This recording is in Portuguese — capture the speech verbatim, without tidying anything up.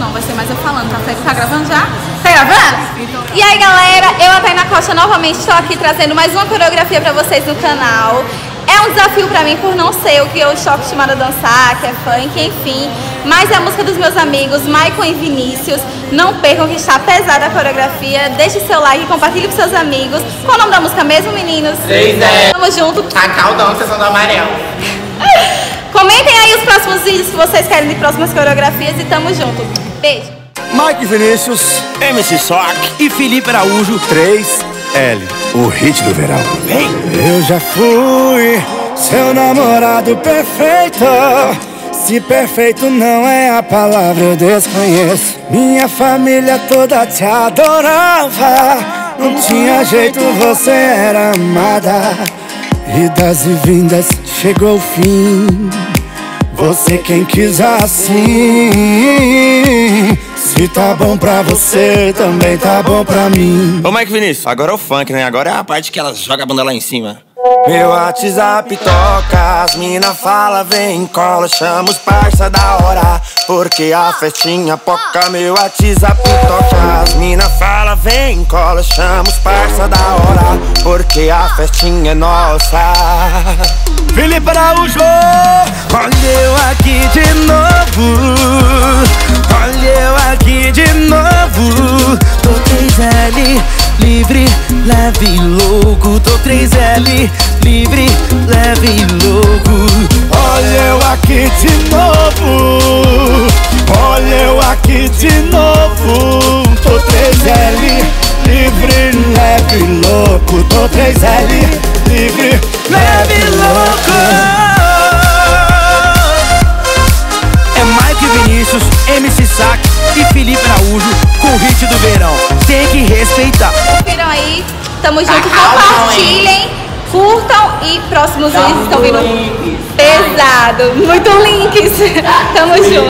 não, vai ser mais eu falando. Tá, tá gravando já? Tá gravando? E aí, galera, eu, a Tainá Costa, novamente estou aqui trazendo mais uma coreografia pra vocês no canal. É um desafio pra mim por não ser o que eu estou acostumada a dançar, que é funk, enfim. Mas é a música dos meus amigos, Maicon e Vinícius. Não percam que está pesada a coreografia. Deixe seu like e compartilhe com seus amigos. Qual o nome da música mesmo, meninos? três é. Tamo junto. A Caldão, Sessão do Amarelo. Comentem aí os próximos vídeos que vocês querem de próximas coreografias e tamo junto. Beijo. Mike Vinícius, M C Sock e Felipe Araújo. três L, o hit do verão. Vem! Eu já fui seu namorado perfeito. Se perfeito não é a palavra, eu desconheço. Minha família toda te adorava. Não tinha jeito, você era amada. Idas e vindas, chegou o fim. Você quem quis assim. Se tá bom pra você, também tá bom pra mim. Ô Mike Vinícius, agora é o funk, né? Agora é a parte que ela joga a bunda lá em cima. Meu WhatsApp toca, as mina fala, vem, cola, chama os parça da hora, porque a festinha poca. Meu WhatsApp toca, as mina fala, vem, cola, chama os parça da hora, porque a festinha é nossa. Felipe Araújo, olha eu aqui de novo, olha eu aqui de novo. Tô três L, livre, leve e louco. Tô três L, livre, leve e louco. Olha eu aqui de novo, olha eu aqui de novo. Tô três L, livre, leve e louco. Tô três L, livre, leve e louco. É Mike Vinícius, M C Sack e Felipe Araújo com o hit do verão. Tem que respeitar. Viram aí? Tamo junto, compartilhem, curtam e próximos vídeos estão vindo pesado. Muito links. Tamo junto.